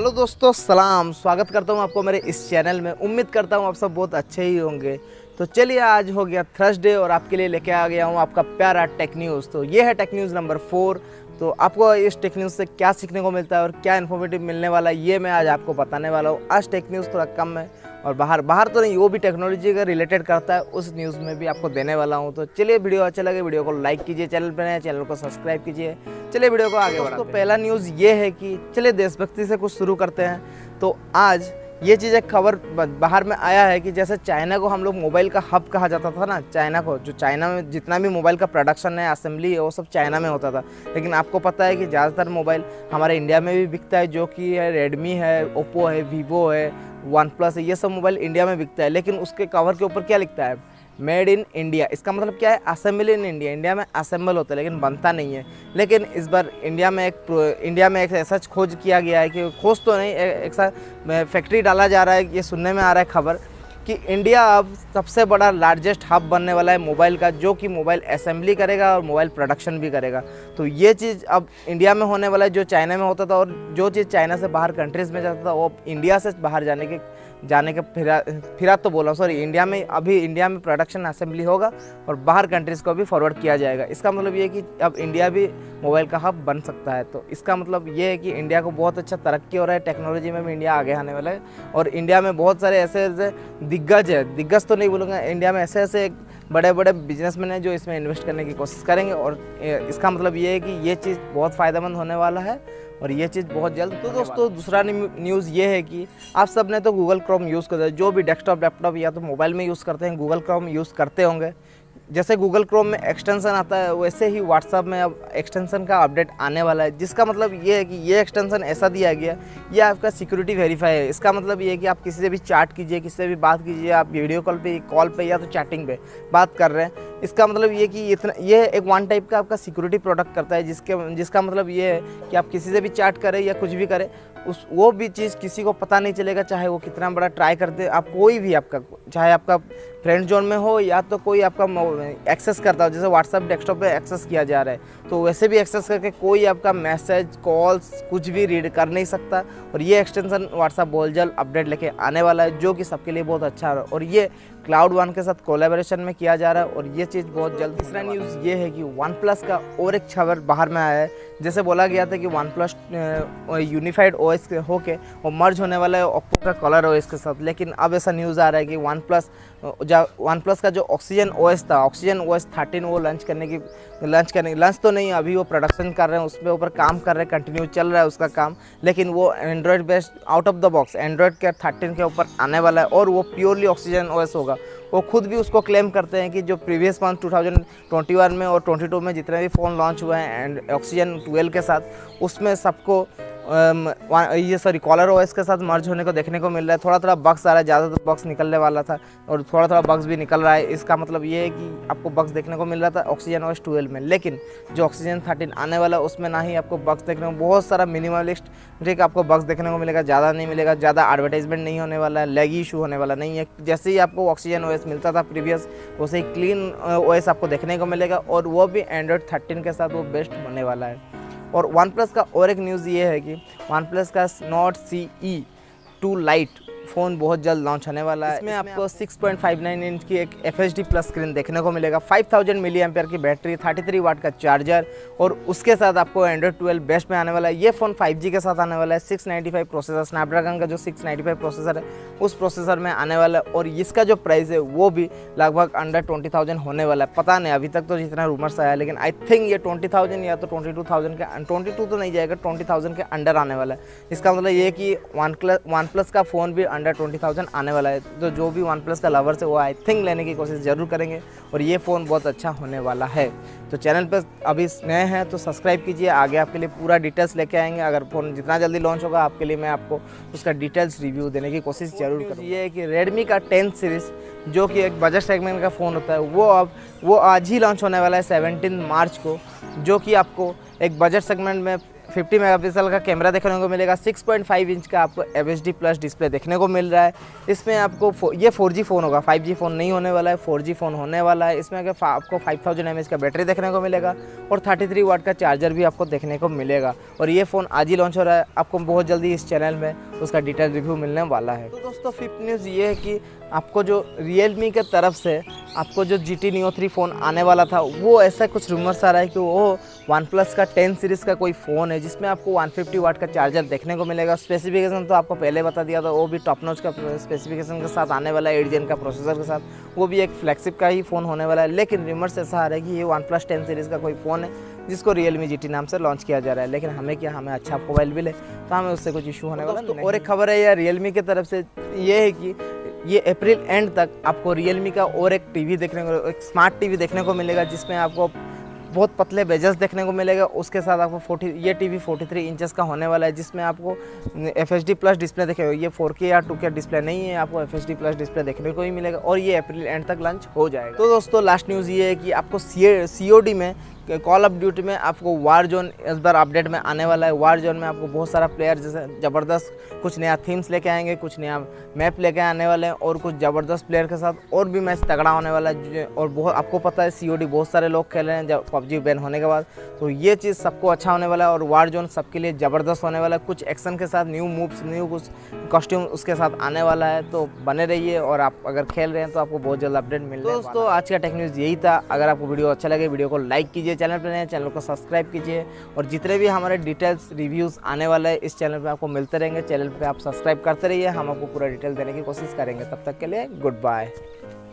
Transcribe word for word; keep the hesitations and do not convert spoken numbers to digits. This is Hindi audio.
हेलो दोस्तों, सलाम। स्वागत करता हूं आपको मेरे इस चैनल में। उम्मीद करता हूं आप सब बहुत अच्छे ही होंगे। तो चलिए, आज हो गया थर्सडे और आपके लिए लेके आ गया हूं आपका प्यारा टेक न्यूज़। तो ये है टेक न्यूज़ नंबर फोर। तो आपको इस टेक न्यूज़ से क्या सीखने को मिलता है और क्या इन्फॉर्मेटिव मिलने वाला है, ये मैं आज आपको बताने वाला हूँ। आज टेक न्यूज़ थोड़ा कम है और बाहर बाहर तो नहीं, वो भी टेक्नोलॉजी का रिलेटेड करता है, उस न्यूज़ में भी आपको देने वाला हूँ। तो चलिए, वीडियो अच्छा लगे वीडियो को लाइक कीजिए, चैनल पर नए चैनल को सब्सक्राइब कीजिए। चलिए वीडियो को आगे बढ़ाते हैं। तो पहला न्यूज़ ये है कि चलिए देशभक्ति से कुछ शुरू करते हैं। तो आज ये चीज़ एक खबर बाहर में आया है कि जैसे चाइना को हम लोग मोबाइल का हब कहा जाता था ना, चाइना को, जो चाइना में जितना भी मोबाइल का प्रोडक्शन है, असेंबली है, वो सब चाइना में होता था। लेकिन आपको पता है कि ज़्यादातर मोबाइल हमारे इंडिया में भी बिकता है, जो कि है रेडमी है, ओप्पो है, वीवो है, वन प्लस है, ये सब मोबाइल इंडिया में बिकता है। लेकिन उसके कवर के ऊपर क्या लिखता है? Made in India. इसका मतलब क्या है? Assemble in India. इंडिया में असेंबल होता है लेकिन बनता नहीं है। लेकिन इस बार इंडिया में एक इंडिया में एक ऐसा खोज किया गया है कि खोज तो नहीं, एक सा फैक्ट्री डाला जा रहा है। ये सुनने में आ रहा है खबर कि इंडिया अब सबसे बड़ा लार्जेस्ट हब बनने वाला है मोबाइल का, जो कि मोबाइल असेंबली करेगा और मोबाइल प्रोडक्शन भी करेगा। तो ये चीज़ अब इंडिया में होने वाला है। जो चाइना में होता था और जो चीज़ चाइना से बाहर कंट्रीज़ में जाता था, वो इंडिया से बाहर जाने के जाने के फिरा फिरा तो बोला सॉरी इंडिया में अभी इंडिया में प्रोडक्शन असेंबली होगा और बाहर कंट्रीज़ को भी फॉरवर्ड किया जाएगा। इसका मतलब ये है कि अब इंडिया भी मोबाइल का हब बन सकता है। तो इसका मतलब ये है कि इंडिया को बहुत अच्छा तरक्की हो रहा है, टेक्नोलॉजी में भी इंडिया आगे आने वाला है। और इंडिया में बहुत सारे ऐसे ऐसे दिग्गज है, दिग्गज तो नहीं बोलूँगा, इंडिया में ऐसे ऐसे बड़े बड़े बिजनेसमैन हैं जो इसमें इन्वेस्ट करने की कोशिश करेंगे। और इसका मतलब ये है कि ये चीज़ बहुत फ़ायदेमंद होने वाला है और ये चीज़ बहुत जल्द। तो दोस्तों, दूसरा न्यूज़ ये है कि आप सब ने तो गूगल क्रोम यूज़ करते हैं, जो भी डेस्कटॉप लैपटॉप या तो मोबाइल में यूज़ करते हैं, गूगल क्रोम यूज़ करते होंगे। जैसे गूगल क्रोम में एक्सटेंशन आता है, वैसे ही व्हाट्सएप में अब एक्सटेंशन का अपडेट आने वाला है, जिसका मतलब ये है कि ये एक्सटेंशन ऐसा दिया गया, ये आपका सिक्योरिटी वेरीफाई है। इसका मतलब ये है कि आप किसी से भी चैट कीजिए, किसी से भी बात कीजिए, आप वीडियो कॉल पे, कॉल पे या तो चैटिंग पे बात कर रहे हैं। इसका मतलब ये कि इतना ये एक वन टाइप का आपका सिक्योरिटी प्रोडक्ट करता है, जिसके जिसका मतलब ये है कि आप किसी से भी चैट करें या कुछ भी करें, उस वो भी चीज़ किसी को पता नहीं चलेगा, चाहे वो कितना बड़ा ट्राई करते। आप कोई भी आपका, चाहे आपका फ्रेंड जोन में हो या तो कोई आपका एक्सेस करता हो, जैसे व्हाट्सएप डेस्कटॉप पे एक्सेस किया जा रहा है, तो वैसे भी एक्सेस करके कोई आपका मैसेज, कॉल्स कुछ भी रीड कर नहीं सकता। और ये एक्सटेंशन व्हाट्सएप बहुत जल्द अपडेट लेके आने वाला है, जो कि सबके लिए बहुत अच्छा है। और ये क्लाउड वन के साथ कोलैबोरेशन में किया जा रहा है और ये चीज़ बहुत जल्द। तीसरा न्यूज़ ये है कि वन प्लस का और एक खबर बाहर में आया है। जैसे बोला गया था कि वन प्लस यूनिफाइड ओएस के होके वो मर्ज होने वाला है ओप्पो का कलर ओएस के साथ। लेकिन अब ऐसा न्यूज़ आ रहा है कि वन प्लस वन प्लस का जो ऑक्सीजन ओएस था, ऑक्सीजन ओएस थर्टीन, वो लॉन्च करने की लॉन्च करने लॉन्च तो नहीं, अभी वो प्रोडक्शन कर रहे हैं, उस पर ऊपर काम कर रहे हैं, कंटिन्यू चल रहा है उसका काम। लेकिन वो Android based out of the box Android के थर्टीन के ऊपर आने वाला है और वो प्योरली ऑक्सीजन ओएस होगा। वो खुद भी उसको क्लेम करते हैं कि जो previous month two thousand twenty one में और ट्वेंटी टू में जितने भी फ़ोन लॉन्च हुए हैं एंड ऑक्सीजन ट्वेल्व के साथ, उसमें सबको ये सॉरी कॉलर ओएस के साथ मर्ज होने को देखने को मिल रहा है। थोड़ा थोड़ा बग्स आ रहा है, ज़्यादातर बग्स निकलने वाला था और थोड़ा थोड़ा बग्स भी निकल रहा है। इसका मतलब ये है कि आपको बग्स देखने को मिल रहा था ऑक्सीजन ओएस ट्वेल्व में, लेकिन जो ऑक्सीजन थर्टीन आने वाला है उसमें ना ही आपको बग्स देखने को, बहुत सारा मिनिमलिस्टिक आपको बग्स देखने को मिलेगा, ज़्यादा नहीं मिलेगा, ज़्यादा एडवर्टाइजमेंट नहीं होने वाला है, लैगी इशू होने वाला नहीं है। जैसे ही आपको ऑक्सीजन ओएस मिलता था प्रीवियस, वैसे ही क्लीन ओएस आपको देखने को मिलेगा और वो भी एंड्रॉयड थर्टीन के साथ वो बेस्ट होने वाला है। और वन प्लस का और एक न्यूज़ ये है कि वन प्लस का Nord C E two lite phone बहुत जल्द लॉन्च होने वाला है। इसमें आपको six point five nine inch की एक F H D plus screen देखने को मिलेगा, फाइव थाउजेंड मिली एम्पेयर की बैटरी, थर्टी थ्री वाट का चार्जर और उसके साथ आपको एंड्रॉयड ट्वेल्व बेस्ट में आने वाला है। ये फ़ोन फाइव जी के साथ आने वाला है, six ninety five processor, Snapdragon का जो सिक्स नाइन्टी फाइव प्रोसेसर है उस प्रोसेसर में आने वाला है। और इसका जो प्राइस है वो भी लगभग अंडर ट्वेंटी थाउजेंड होने वाला है। पता नहीं, अभी तक तो जितना रूमर्स आया, लेकिन आई थिंक ये ट्वेंटी थाउजेंड या तो ट्वेंटी टू थाउजेंड के, ट्वेंटी टू तो नहीं जाएगा, ट्वेंटी थाउजेंड के अंडर आने वाला है। इसका मतलब ये कि वन प्लस वन प्लस का फ़ोन भी अंडर ट्वेंटी थाउजेंड आने वाला है। तो जो भी वन प्लस का लवर्स है वो आई थिंक लेने की कोशिश ज़रूर करेंगे और ये फ़ोन बहुत अच्छा होने वाला है। तो चैनल पर अभी नए हैं तो सब्सक्राइब कीजिए, आगे आपके लिए पूरा डिटेल्स लेके आएंगे। अगर फ़ोन जितना जल्दी लॉन्च होगा आपके लिए मैं आपको उसका डिटेल्स रिव्यू देने की कोशिश जरूर करूँगा। ये है कि रेडमी का टेन सीरीज़, जो कि एक बजट सेगमेंट का फ़ोन होता है, वो अब वो आज ही लॉन्च होने वाला है सेवनटीन मार्च को, जो कि आपको एक बजट सेगमेंट में फिफ्टी मेगापिक्सल का कैमरा देखने को मिलेगा। सिक्स पॉइंट फाइव इंच का आपको F H D plus display देखने को मिल रहा है। इसमें आपको ये फोर जी फ़ोन होगा, फाइव जी फ़ोन नहीं होने वाला है, फोर जी फ़ोन होने वाला है। इसमें अगर आपको फाइव थाउजेंड एम एच का बैटरी देखने को मिलेगा और थर्टी थ्री वाट का चार्जर भी आपको देखने को मिलेगा। और ये फ़ोन आज ही लॉन्च हो रहा है, आपको बहुत जल्दी इस चैनल में उसका डिटेल रिव्यू मिलने वाला है। तो दोस्तों फिफ्थ न्यूज़ ये है कि आपको जो रियलमी के तरफ से आपको जो G T Neo three phone आने वाला था, वो ऐसा कुछ रूमर्स आ रहा है कि वो वन प्लस का टेन सीरीज़ का कोई फ़ोन है जिसमें आपको वन फिफ्टी वाट का चार्जर देखने को मिलेगा। स्पेसिफिकेशन तो आपको पहले बता दिया था, वो भी टॉप नॉच का स्पेसिफिकेशन के साथ आने वाला है, एट जेन का प्रोसेसर के साथ। वो भी एक फ्लैगशिप का ही फ़ोन होने वाला है। लेकिन रूमर्स ऐसा आ रहा है कि ये वन प्लस टेन सीरीज़ का कोई फ़ोन है जिसको रियलमी जी टी नाम से लॉन्च किया जा रहा है। लेकिन हमें क्या, हमें अच्छा मोबाइल मिले तो हमें उससे कुछ इशू होने वाला नहीं। और एक खबर है यार रियलमी की तरफ से, ये है कि ये अप्रैल एंड तक आपको रियलमी का और एक टीवी देखने को, एक स्मार्ट टीवी देखने को मिलेगा जिसमें आपको बहुत पतले बेजल्स देखने को मिलेगा। उसके साथ आपको फोर्टी ये टीवी फोर्टी थ्री इंचेस का होने वाला है जिसमें आपको F H D plus display देखेगा। ये फोर के या टू के डिस्प्ले नहीं है, आपको F H D plus display देखने को ही मिलेगा और ये अप्रैल एंड तक लॉन्च हो जाएगा। तो दोस्तों लास्ट न्यूज़ ये है कि आपको सी ओ डी में, कॉल ऑफ ड्यूटी में आपको वार जोन इस बार अपडेट में आने वाला है। वार जोन में आपको बहुत सारा प्लेयर जैसे ज़बरदस्त कुछ नया थीम्स लेके आएंगे, कुछ नया मैप लेके आने वाले हैं और कुछ ज़बरदस्त प्लेयर के साथ और भी मैच तगड़ा होने वाला है। और बहुत आपको पता है सी ओ डी बहुत सारे लोग खेल रहे हैं जब पबजी बैन होने के बाद, तो ये चीज़ सबको अच्छा होने वाला है और वार जोन सबके लिए ज़बरदस्त होने वाला है। कुछ एक्शन के साथ, न्यू मूव्स, न्यू कुछ कॉस्ट्यूम उसके साथ आने वाला है, तो बने रहिए। और आप अगर खेल रहे हैं तो आपको बहुत जल्द अपडेट मिल रहा है। दोस्तों आज का टेक न्यूज़ यही था। अगर आपको वीडियो अच्छा लगे वीडियो को लाइक कीजिए, चैनल पर नए चैनल को सब्सक्राइब कीजिए और जितने भी हमारे डिटेल्स रिव्यूज़ आने वाले हैं इस चैनल पे आपको मिलते रहेंगे। चैनल पे आप सब्सक्राइब करते रहिए, हम आपको पूरा डिटेल देने की कोशिश करेंगे। तब तक के लिए गुड बाय।